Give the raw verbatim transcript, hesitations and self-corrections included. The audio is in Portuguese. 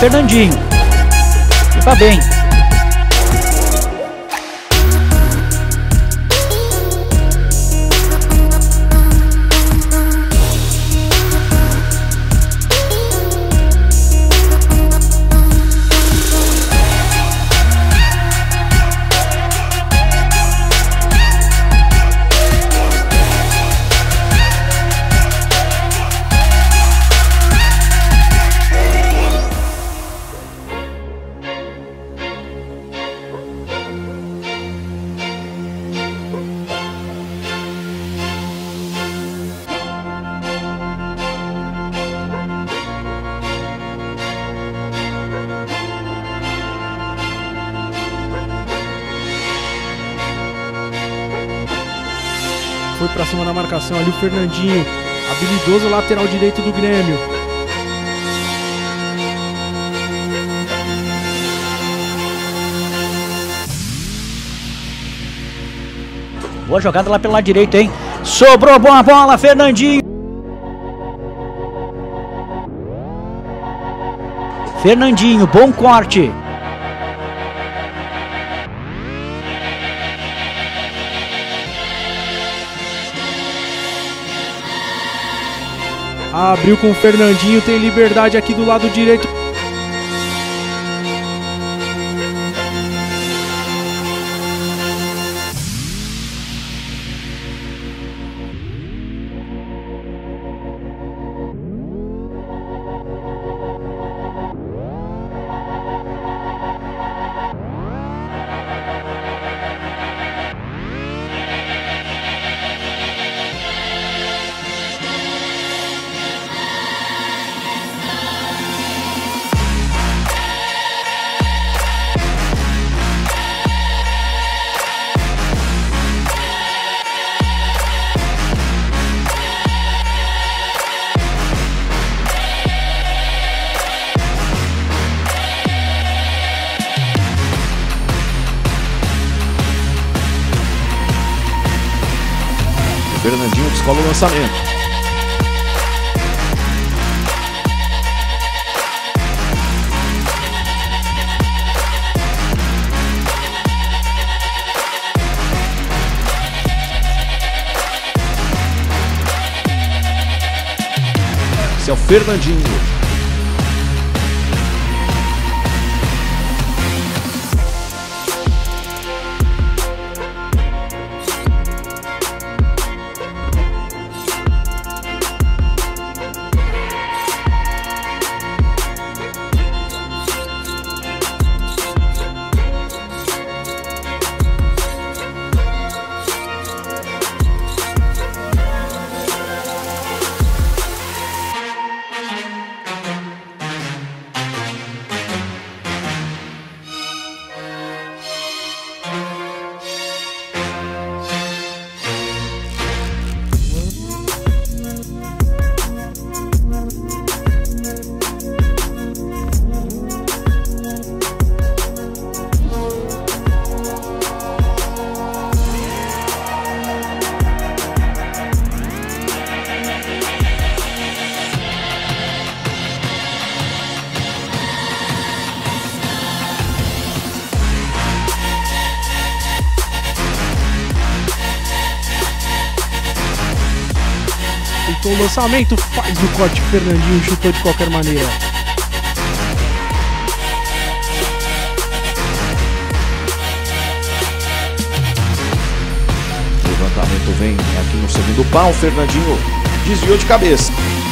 Fernandinho. Tá bem. Foi pra cima da marcação ali o Fernandinho, habilidoso lateral direito do Grêmio. Boa jogada lá pelo lado direito, hein? Sobrou boa bola, Fernandinho. Fernandinho, bom corte. Abriu com o Fernandinho, tem liberdade aqui do lado direito. Fernandinho descola o lançamento. Esse é o Fernandinho. Tentou o lançamento, faz o corte, Fernandinho chutou de qualquer maneira. O levantamento vem aqui no segundo pau, Fernandinho desviou de cabeça.